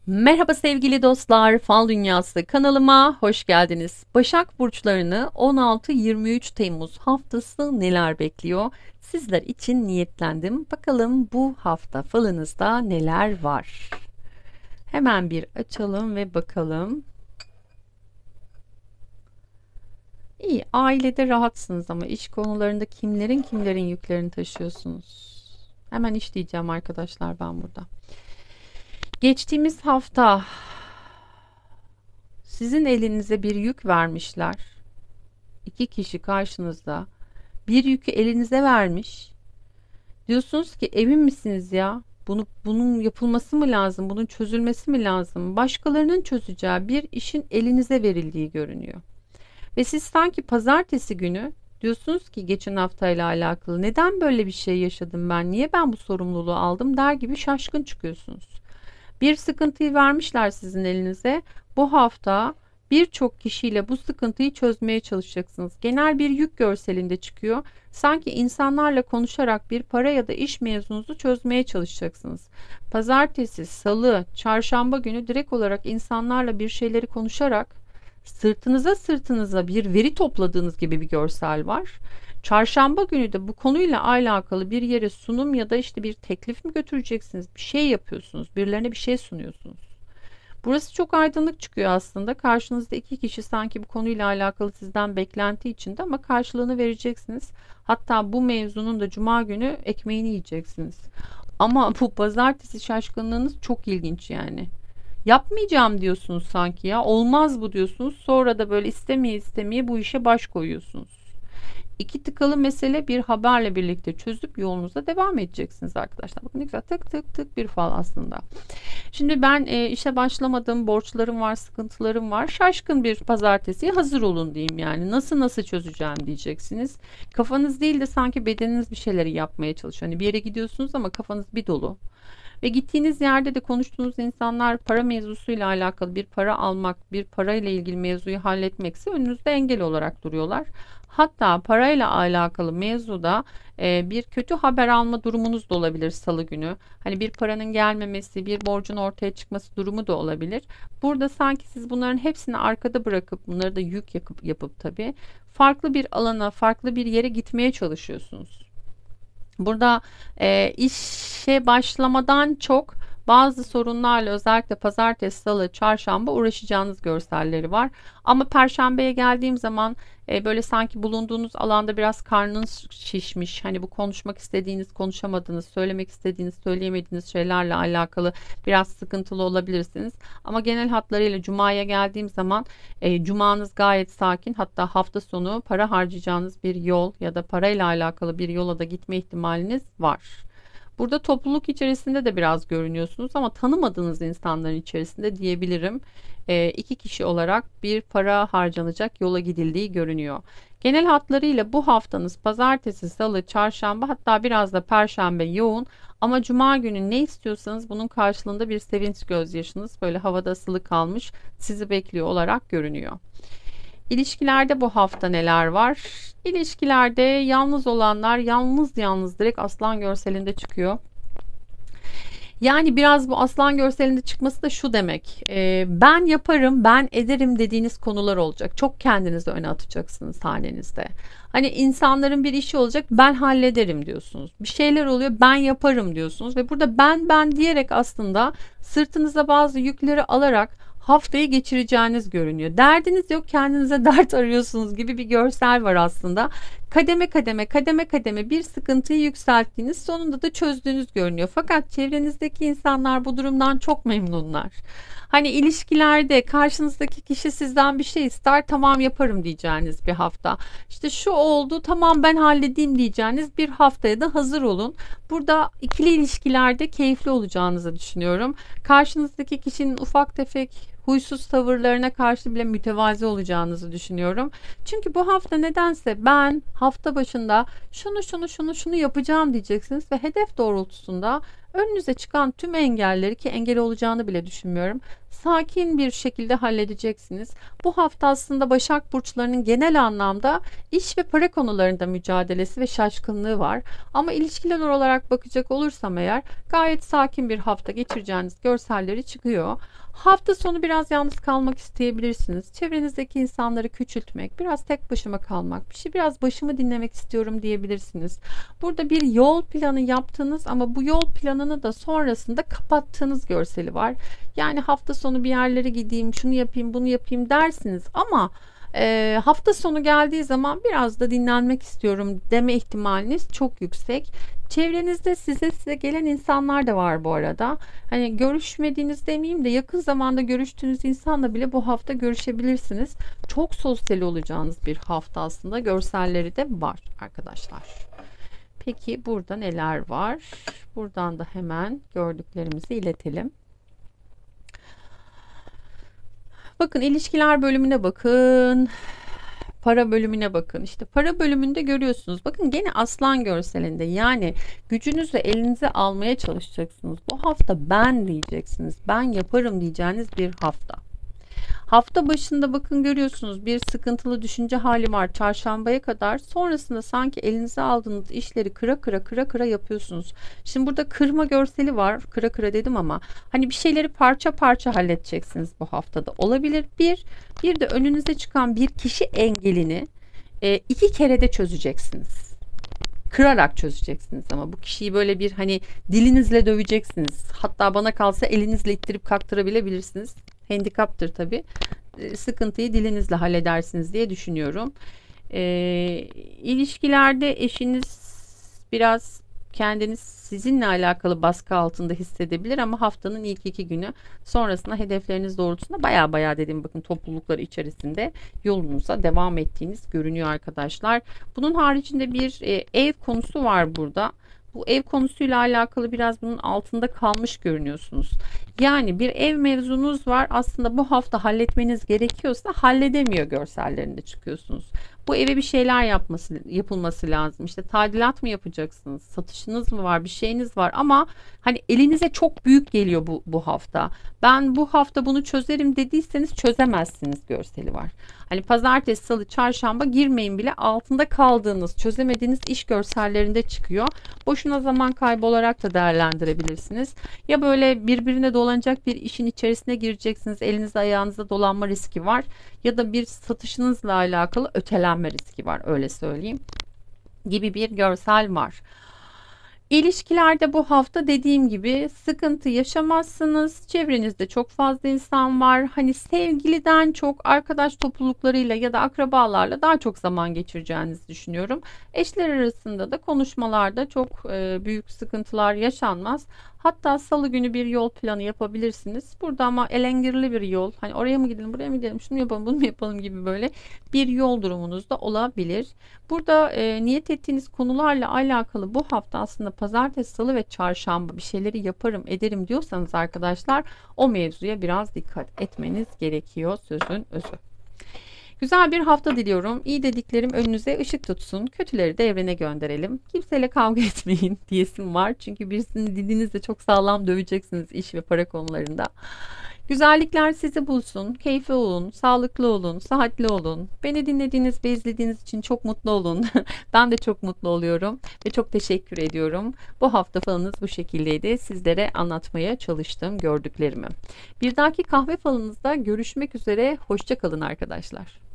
Merhaba sevgili dostlar, Fal Dünyası kanalıma hoş geldiniz. Başak burçlarını 16-23 Temmuz haftası neler bekliyor? Sizler için niyetlendim. Bakalım bu hafta falınızda neler var? Hemen bir açalım ve bakalım. İyi, ailede rahatsınız ama iş konularında kimlerin yüklerini taşıyorsunuz? Hemen işleyeceğim arkadaşlar ben burada. Geçtiğimiz hafta sizin elinize bir yük vermişler. İki kişi karşınızda bir yükü elinize vermiş. Diyorsunuz ki emin misiniz ya? Bunun yapılması mı lazım? Bunun çözülmesi mi lazım? Başkalarının çözeceği bir işin elinize verildiği görünüyor. Ve siz sanki pazartesi günü diyorsunuz ki geçen haftayla alakalı neden böyle bir şey yaşadım ben? Niye ben bu sorumluluğu aldım der gibi şaşkın çıkıyorsunuz. Bir sıkıntıyı vermişler sizin elinize. Bu hafta birçok kişiyle bu sıkıntıyı çözmeye çalışacaksınız. Genel bir yük görselinde çıkıyor. Sanki insanlarla konuşarak bir para ya da iş mevzunuzu çözmeye çalışacaksınız. Pazartesi, salı, çarşamba günü direkt olarak insanlarla bir şeyleri konuşarak sırtınıza bir veri topladığınız gibi bir görsel var. Çarşamba günü de bu konuyla alakalı bir yere sunum ya da işte bir teklif mi götüreceksiniz? Bir şey yapıyorsunuz. Birilerine bir şey sunuyorsunuz. Burası çok aydınlık çıkıyor aslında. Karşınızda iki kişi sanki bu konuyla alakalı sizden beklenti içinde ama karşılığını vereceksiniz. Hatta bu mevzunun da cuma günü ekmeğini yiyeceksiniz. Ama bu pazartesi şaşkınlığınız çok ilginç yani. Yapmayacağım diyorsunuz sanki ya. Olmaz bu diyorsunuz. Sonra da böyle istemeye bu işe baş koyuyorsunuz. İki tıkalı mesele bir haberle birlikte çözüp yolunuza devam edeceksiniz arkadaşlar. Bakın ne güzel tık tık tık bir fal aslında. Şimdi ben işe başlamadım, borçlarım var, sıkıntılarım var. Şaşkın bir pazartesiye hazır olun diyeyim yani. Nasıl çözeceğim diyeceksiniz. Kafanız değil de sanki bedeniniz bir şeyleri yapmaya çalışıyor. Hani bir yere gidiyorsunuz ama kafanız bir dolu. Ve gittiğiniz yerde de konuştuğunuz insanlar para mevzusuyla alakalı bir para almak, bir parayla ilgili mevzuyu halletmekse önünüzde engel olarak duruyorlar. Hatta parayla alakalı mevzuda bir kötü haber alma durumunuz da olabilir salı günü. Hani bir paranın gelmemesi, bir borcun ortaya çıkması durumu da olabilir. Burada sanki siz bunların hepsini arkada bırakıp bunları da yük yapıp tabii farklı bir alana, farklı bir yere gitmeye çalışıyorsunuz. Burada işe başlamadan çok bazı sorunlarla özellikle pazartesi, salı, çarşamba uğraşacağınız görselleri var. Ama perşembeye geldiğim zaman böyle sanki bulunduğunuz alanda biraz karnınız şişmiş. Hani bu konuşmak istediğiniz, konuşamadığınız, söylemek istediğiniz, söyleyemediğiniz şeylerle alakalı biraz sıkıntılı olabilirsiniz. Ama genel hatlarıyla cumaya geldiğim zaman cumanız gayet sakin. Hatta hafta sonu para harcayacağınız bir yol ya da parayla alakalı bir yola da gitme ihtimaliniz var. Burada topluluk içerisinde de biraz görünüyorsunuz ama tanımadığınız insanların içerisinde diyebilirim. İki kişi olarak bir para harcanacak yola gidildiği görünüyor. Genel hatlarıyla bu haftanız pazartesi, salı, çarşamba hatta biraz da perşembe yoğun ama cuma günü ne istiyorsanız bunun karşılığında bir sevinç gözyaşınız böyle havada asılı kalmış sizi bekliyor olarak görünüyor. İlişkilerde bu hafta neler var? İlişkilerde yalnız olanlar yalnız direkt aslan görselinde çıkıyor. Yani biraz bu aslan görselinde çıkması da şu demek. Ben yaparım, ben ederim dediğiniz konular olacak. Çok kendinizi öne atacaksınız hanenizde. Hani insanların bir işi olacak, ben hallederim diyorsunuz. Bir şeyler oluyor, ben yaparım diyorsunuz. Ve burada ben diyerek aslında sırtınıza bazı yükleri alarak haftayı geçireceğiniz görünüyor. Derdiniz yok, kendinize dert arıyorsunuz gibi bir görsel var aslında. Kademe kademe bir sıkıntıyı yükselttiğiniz sonunda da çözdüğünüz görünüyor. Fakat çevrenizdeki insanlar bu durumdan çok memnunlar. Hani ilişkilerde karşınızdaki kişi sizden bir şey ister, tamam yaparım diyeceğiniz bir hafta. İşte şu oldu, tamam ben halledeyim diyeceğiniz bir haftaya da hazır olun. Burada ikili ilişkilerde keyifli olacağınızı düşünüyorum. Karşınızdaki kişinin ufak tefek huysuz tavırlarına karşı bile mütevazi olacağınızı düşünüyorum. Çünkü bu hafta nedense ben hafta başında şunu yapacağım diyeceksiniz ve hedef doğrultusunda Önünüze çıkan tüm engelleri, ki engel olacağını bile düşünmüyorum, sakin bir şekilde halledeceksiniz. Bu hafta aslında Başak burçlarının genel anlamda iş ve para konularında mücadelesi ve şaşkınlığı var. Ama ilişkiler olarak bakacak olursam eğer, gayet sakin bir hafta geçireceğiniz görselleri çıkıyor. Hafta sonu biraz yalnız kalmak isteyebilirsiniz. Çevrenizdeki insanları küçültmek, biraz tek başıma kalmak, biraz başımı dinlemek istiyorum diyebilirsiniz. Burada bir yol planı yaptığınız ama bu yol planını da sonrasında kapattığınız görseli var. Yani hafta sonu bir yerlere gideyim, şunu yapayım, bunu yapayım dersiniz ama hafta sonu geldiği zaman biraz da dinlenmek istiyorum deme ihtimaliniz çok yüksek. Çevrenizde size gelen insanlar da var bu arada. Hani görüşmediğiniz demeyeyim de yakın zamanda görüştüğünüz insanla bile bu hafta görüşebilirsiniz. Çok sosyal olacağınız bir hafta aslında. Görselleri de var arkadaşlar. Peki burada neler var? Buradan da hemen gördüklerimizi iletelim. Bakın, ilişkiler bölümüne bakın. Para bölümüne bakın. İşte para bölümünde görüyorsunuz. Bakın, gene aslan görselinde, yani gücünüzü elinize almaya çalışacaksınız. Bu hafta ben diyeceksiniz. Ben yaparım diyeceğiniz bir hafta. Hafta başında bakın, görüyorsunuz bir sıkıntılı düşünce hali var çarşambaya kadar. Sonrasında sanki elinize aldığınız işleri kıra kıra yapıyorsunuz. Şimdi burada kırma görseli var. Kıra kıra dedim ama hani bir şeyleri parça parça halledeceksiniz bu haftada. Olabilir. Bir de önünüze çıkan bir kişi engelini 2 kerede çözeceksiniz. Kırarak çözeceksiniz ama bu kişiyi böyle bir hani dilinizle döveceksiniz. Hatta bana kalsa elinizle ittirip kaktırabilirsiniz. Handikaptır tabii. Sıkıntıyı dilinizle halledersiniz diye düşünüyorum. E, ilişkilerde eşiniz biraz kendiniz sizinle alakalı baskı altında hissedebilir ama haftanın ilk 2 günü sonrasında hedefleriniz doğrultusunda baya dedim, bakın toplulukları içerisinde yolunuza devam ettiğiniz görünüyor arkadaşlar. Bunun haricinde bir ev konusu var burada. Bu ev konusuyla alakalı biraz bunun altında kalmış görünüyorsunuz. Yani bir ev mevzunuz var. Aslında bu hafta halletmeniz gerekiyorsa halledemiyor görsellerinde çıkıyorsunuz. Bu eve bir şeyler yapılması lazım. İşte tadilat mı yapacaksınız? Satışınız mı var? Bir şeyiniz var ama hani elinize çok büyük geliyor bu hafta. Ben bu hafta bunu çözerim dediyseniz çözemezsiniz görseli var. Hani pazartesi, salı, çarşamba girmeyin bile, altında kaldığınız, çözemediğiniz iş görsellerinde çıkıyor. Boşuna zaman kaybı olarak da değerlendirebilirsiniz. Ya böyle birbirine dolanacak bir işin içerisine gireceksiniz. Elinizde ayağınızda dolanma riski var. Ya da bir satışınızla alakalı ötelenme riski var, öyle söyleyeyim. Gibi bir görsel var. İlişkilerde bu hafta dediğim gibi sıkıntı yaşamazsınız. Çevrenizde çok fazla insan var. Hani sevgiliden çok arkadaş topluluklarıyla ya da akrabalarla daha çok zaman geçireceğinizi düşünüyorum. Eşler arasında da konuşmalarda çok büyük sıkıntılar yaşanmaz. Hatta salı günü bir yol planı yapabilirsiniz. Burada ama elengirli bir yol. Hani oraya mı gidelim, buraya mı gidelim, şunu yapalım, bunu mu yapalım gibi böyle bir yol durumunuz da olabilir. Burada niyet ettiğiniz konularla alakalı bu hafta aslında pazartesi, salı ve çarşamba bir şeyleri yaparım, ederim diyorsanız arkadaşlar, o mevzuya biraz dikkat etmeniz gerekiyor, sözün özü. Güzel bir hafta diliyorum. İyi dediklerim önünüze ışık tutsun. Kötüleri de evrene gönderelim. Kimseyle kavga etmeyin diyesim var. Çünkü birisini dilinizle çok sağlam döveceksiniz iş ve para konularında. Güzellikler sizi bulsun. Keyifli olun, sağlıklı olun, sıhhatli olun. Beni dinlediğiniz ve izlediğiniz için çok mutlu olun. Ben de çok mutlu oluyorum ve çok teşekkür ediyorum. Bu hafta falınız bu şekildeydi. Sizlere anlatmaya çalıştım gördüklerimi. Bir dahaki kahve falınızda görüşmek üzere. Hoşça kalın arkadaşlar.